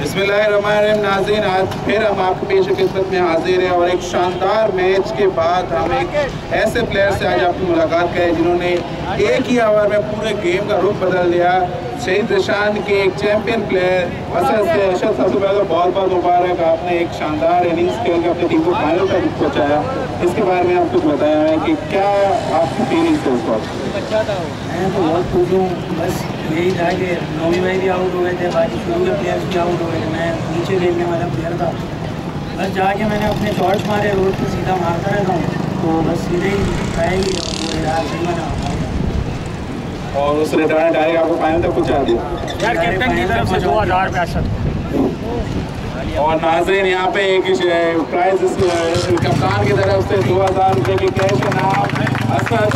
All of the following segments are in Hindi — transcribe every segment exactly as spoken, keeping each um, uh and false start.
बिस्मिल्लाहिर्रहमानिर्रहीम। नाज़रीन, आज फिर हम आपके पेश खिदमत में हाजिर हैं और एक शानदार मैच के बाद हम एक ऐसे प्लेयर से आज आपकी मुलाकात करें जिन्होंने एक ही ओवर में पूरे गेम का रुख बदल दिया। शहीद ज़ीशान के एक चैंपियन प्लेयर असद से असद सबसे पहले तो बहुत बहुत मुबारक, आपने एक शानदार इनिंग्स खेल के अपनी टीम को फाइनल तक पहुँचाया। इसके बारे में आप कुछ बताया है कि क्या आपकी फीलिंग्स है उस वक्त? मैं तो बहुत खुश हूँ। बस यही था कि नौमी भाई भी आउट हो गए थे, बाकी शुरू के प्लेयर्स भी आउट हो गए थे। मैं नीचे खेलने वाला प्लेयर था, बस जाके मैंने अपने शॉट्स मारे, रोड पर सीधा मारता रहता हूँ तो बस सीधे ही खाएगी और वो यार सही बना और उस रिटर्न डायरेक्ट आपको फाइनल तक पहुँचा दिया यार कैप्टन की तरफ से दो हज़ार रुपये असद। और नाज़रीन, यहाँ पे एक प्राइज कप्तान की तरफ से दो हज़ार रुपये की कैश इनाम असद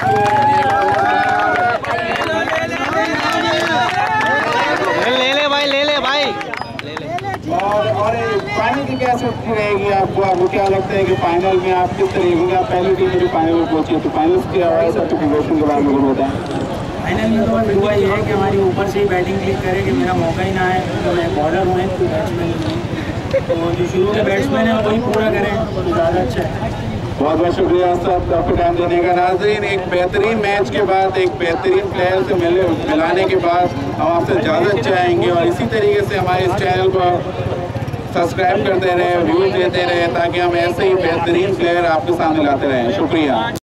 ले ले भाई, ले ले भाई, ले ले। और और फाइनल की कैसे रहेगी आपको? आपको क्या लगता है कि फाइनल में आप किस तरीके का पहली टीम में जो फाइनल में पहुंची है, तो फाइनल की आवाज़ आपके प्रिपरेशन के बारे में कुछ बताएं। फाइनल में तो दुआ ये है कि हमारी ऊपर से ही बैटिंग क्लिक करे कि मेरा मौका ही ना आए, तो मैं बॉलर हूँ कोई बैट्समैन नहीं, तो जो शुरू के बैट्समैन है वही पूरा करें तो ज़्यादा अच्छा है। बहुत बहुत शुक्रिया साहब आपको टाइम देने का। नाज़रीन, एक बेहतरीन मैच के बाद एक बेहतरीन प्लेयर से मिले मिलाने के बाद हम आपसे इजाज़त चाहेंगे और इसी तरीके से हमारे इस चैनल को सब्सक्राइब करते रहें, व्यूज़ देते रहें ताकि हम ऐसे ही बेहतरीन प्लेयर आपके सामने लाते रहें। शुक्रिया।